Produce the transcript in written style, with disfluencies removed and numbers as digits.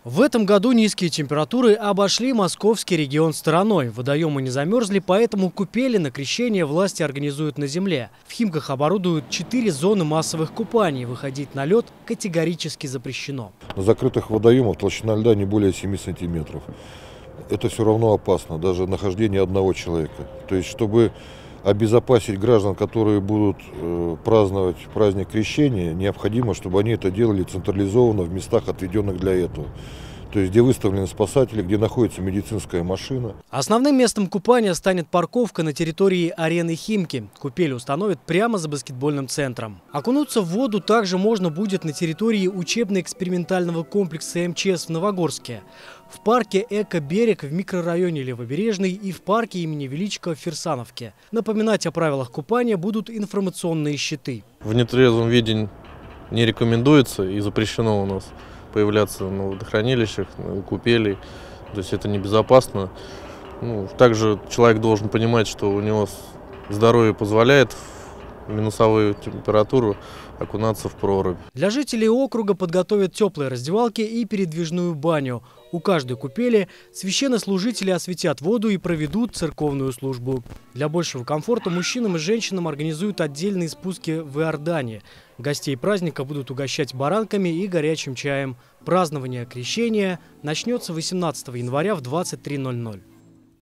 В этом году низкие температуры обошли московский регион стороной. Водоемы не замерзли, поэтому купели на крещение власти организуют на земле. В Химках оборудуют 4 зоны массовых купаний. Выходить на лед категорически запрещено. На закрытых водоемах толщина льда не более 7 сантиметров. Это все равно опасно, даже нахождение одного человека. То есть, чтобы обезопасить граждан, которые будут праздновать праздник крещения, необходимо, чтобы они это делали централизованно в местах, отведенных для этого. То есть, где выставлены спасатели, где находится медицинская машина. Основным местом купания станет парковка на территории арены Химки. Купели установят прямо за баскетбольным центром. Окунуться в воду также можно будет на территории учебно-экспериментального комплекса МЧС в Новогорске, в парке «Эко-берег» в микрорайоне Левобережный и в парке имени Величко в Фирсановке. Напоминать о правилах купания будут информационные щиты. В нетрезвом виде не рекомендуется и запрещено у нас появляться на водохранилищах, у купелей. То есть это небезопасно. Также человек должен понимать, что у него здоровье позволяет в минусовую температуру окунаться в прорубь. Для жителей округа подготовят теплые раздевалки и передвижную баню. У каждой купели священнослужители осветят воду и проведут церковную службу. Для большего комфорта мужчинам и женщинам организуют отдельные спуски в Иордане. Гостей праздника будут угощать баранками и горячим чаем. Празднование крещения начнется 18 января в 23:00.